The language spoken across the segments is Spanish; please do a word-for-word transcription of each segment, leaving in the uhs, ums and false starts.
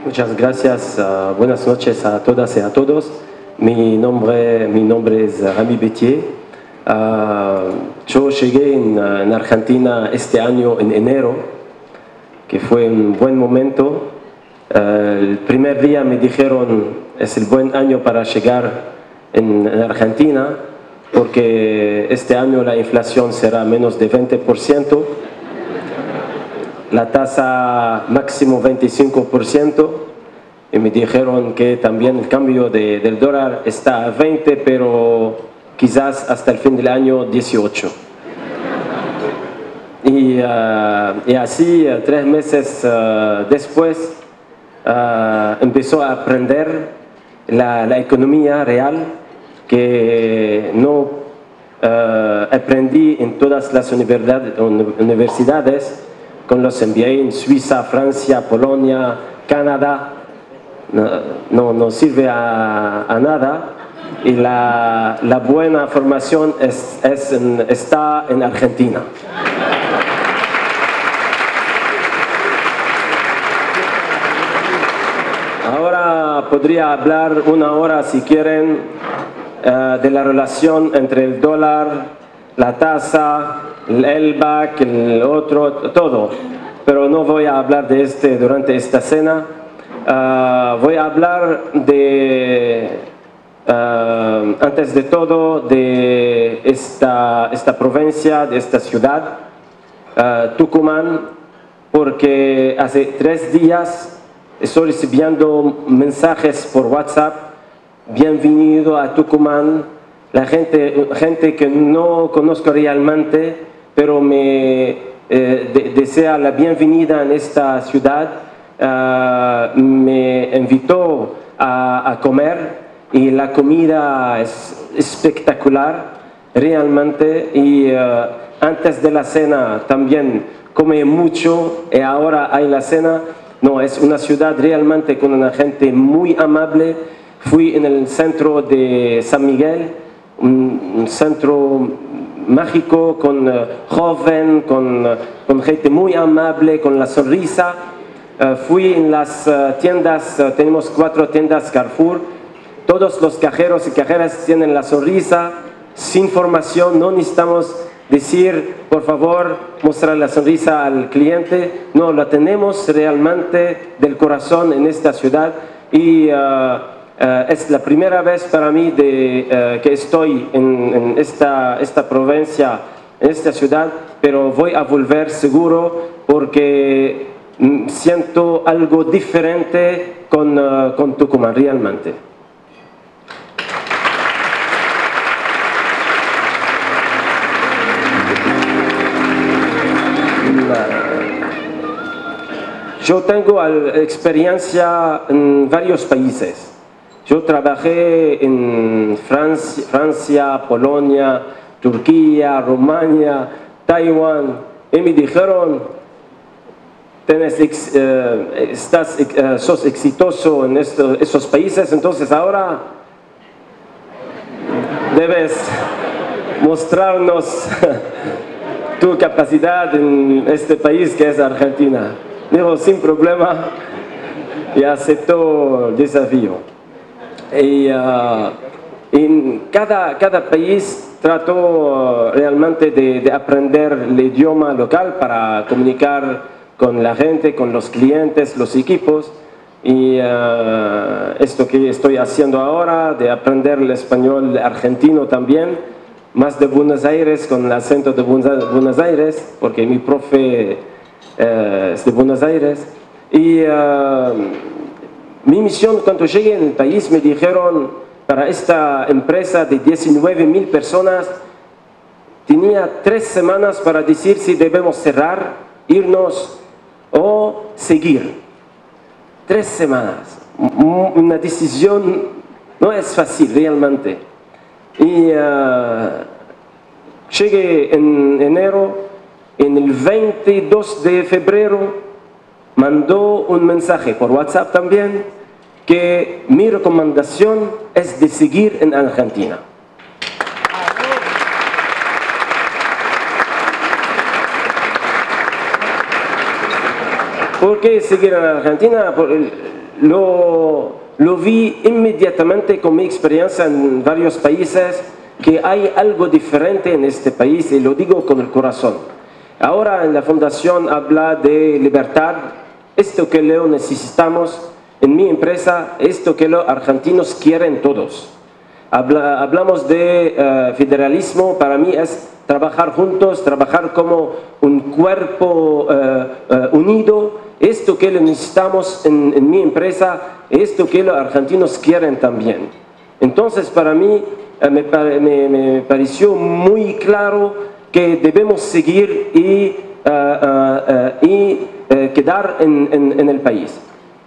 Muchas gracias. Uh, buenas noches a todas y a todos. Mi nombre, mi nombre es Rami Bettier. Uh, yo llegué en, en Argentina este año en enero, que fue un buen momento. Uh, el primer día me dijeron es el buen año para llegar en, en Argentina, porque este año la inflación será menos de veinte por ciento. La tasa máximo veinticinco por ciento, y me dijeron que también el cambio de, del dólar está a veinte, pero quizás hasta el fin del año dieciocho. Y, uh, y así, uh, tres meses uh, después, uh, empezó a aprender la, la economía real que no uh, aprendí en todas las universidades, con los M B A en Suiza, Francia, Polonia, Canadá. No, no, no sirve a, a nada, y la, la buena formación es, es en, está en Argentina. Ahora podría hablar una hora, si quieren, uh, de la relación entre el dólar, la tasa, el L B A C, el otro, todo, pero no voy a hablar de este durante esta cena. Uh, voy a hablar de, uh, antes de todo, de esta, esta provincia, de esta ciudad, uh, Tucumán, porque hace tres días estoy recibiendo mensajes por WhatsApp: bienvenido a Tucumán. La gente, gente que no conozco realmente, pero me eh, de, desea la bienvenida en esta ciudad. Uh, me invitó a, a comer, y la comida es espectacular realmente, y uh, antes de la cena también come mucho, y ahora hay la cena. No, es una ciudad realmente con una gente muy amable. Fui en el centro de San Miguel, un, un centro mágico, con uh, joven, con, uh, con gente muy amable, con la sonrisa. Uh, fui en las uh, tiendas, uh, tenemos cuatro tiendas Carrefour. Todos los cajeros y cajeras tienen la sonrisa, sin formación. No necesitamos decir, por favor, mostrar la sonrisa al cliente. No, la tenemos realmente del corazón en esta ciudad, y uh, uh, es la primera vez para mí de, uh, que estoy en, en esta, esta provincia, en esta ciudad, pero voy a volver seguro, porque siento algo diferente con, uh, con Tucumán realmente. Yo tengo experiencia en varios países. Yo trabajé en Francia, Francia, Polonia, Turquía, Rumania, Taiwán, y me dijeron: Tenés, eh, estás, eh, sos exitoso en esto, esos países, entonces ahora debes mostrarnos tu capacidad en este país que es Argentina. Digo, sin problema, y aceptó el desafío. Y uh, en cada, cada país trató uh, realmente de, de aprender el idioma local para comunicar con la gente, con los clientes, los equipos. Y uh, esto que estoy haciendo ahora, de aprender el español argentino también, más de Buenos Aires, con el acento de Buenos Aires, porque mi profe uh, es de Buenos Aires. Y uh, mi misión, cuando llegué en el país, me dijeron, para esta empresa de diecinueve mil personas, tenía tres semanas para decir si debemos cerrar, irnos o seguir. Tres semanas. Una decisión no es fácil realmente. Y uh, llegué en enero, en el veintidós de febrero mandó un mensaje por WhatsApp también, que mi recomendación es de seguir en Argentina. ¿Por qué seguir en Argentina? lo, lo vi inmediatamente con mi experiencia en varios países, que hay algo diferente en este país, y lo digo con el corazón. Ahora en la Fundación habla de libertad, esto que lo necesitamos en mi empresa, esto que los argentinos quieren todos. Habla, hablamos de uh, federalismo, para mí es trabajar juntos, trabajar como un cuerpo uh, uh, unido, esto que lo necesitamos en, en mi empresa, esto que los argentinos quieren también. Entonces para mí uh, me, me, me pareció muy claro que debemos seguir y, uh, uh, uh, y uh, quedar en, en, en el país.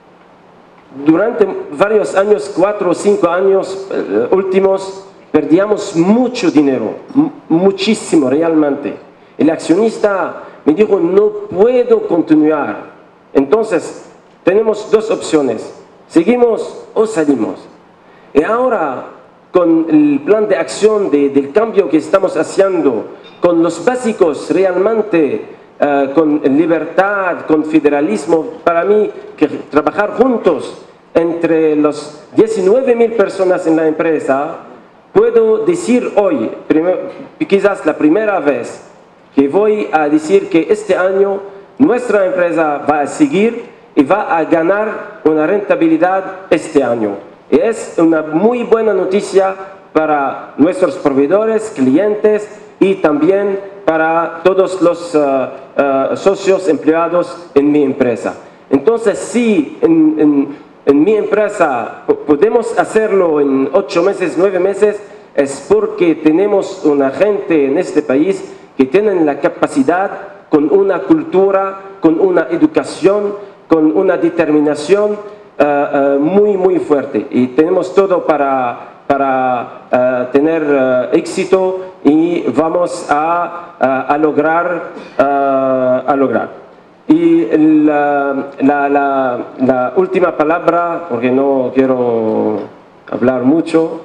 Durante varios años, cuatro o cinco años uh, últimos, perdíamos mucho dinero, muchísimo realmente. El accionista me dijo, no puedo continuar. Entonces, tenemos dos opciones, seguimos o salimos. Y ahora, con el plan de acción de, del cambio que estamos haciendo, con los básicos realmente, uh, con libertad, con federalismo, para mí, que trabajar juntos entre los diecinueve mil personas en la empresa, puedo decir hoy, primer, quizás la primera vez, que voy a decir que este año nuestra empresa va a seguir y va a ganar una rentabilidad este año. Y es una muy buena noticia para nuestros proveedores, clientes y también para todos los uh, uh, socios empleados en mi empresa. Entonces, sí, en, en, en mi empresa podemos hacerlo en ocho meses, nueve meses, es porque tenemos una gente en este país que tienen la capacidad, con una cultura, con una educación, con una determinación uh, uh, muy, muy fuerte. Y tenemos todo para, para uh, tener uh, éxito y vamos a, a, a lograr, uh, a lograr. Y la, la, la, la última palabra, porque no quiero hablar mucho,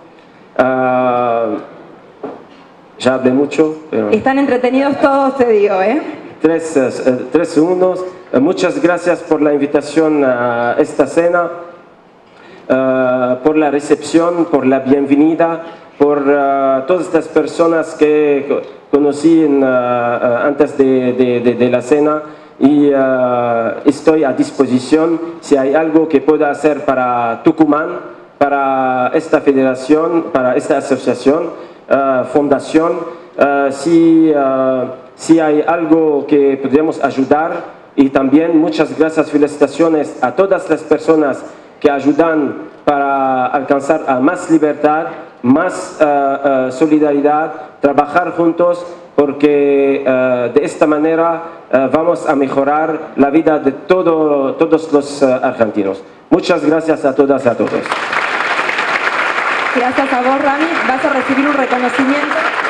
uh, ya hablé mucho. Pero están entretenidos todos, te digo, ¿eh? Tres, uh, tres segundos. Uh, muchas gracias por la invitación a esta cena, uh, por la recepción, por la bienvenida, por uh, todas estas personas que conocí en, uh, uh, antes de, de, de, de la cena. Y uh, estoy a disposición si hay algo que pueda hacer para Tucumán, para esta federación, para esta asociación, uh, fundación, uh, si, uh, si hay algo que podríamos ayudar. Y también muchas gracias, felicitaciones a todas las personas que ayudan para alcanzar a más libertad, más uh, uh, solidaridad, trabajar juntos, porque uh, de esta manera uh, vamos a mejorar la vida de todo, todos los uh, argentinos. Muchas gracias a todas y a todos. Gracias a vos, Rami. Vas a recibir un reconocimiento.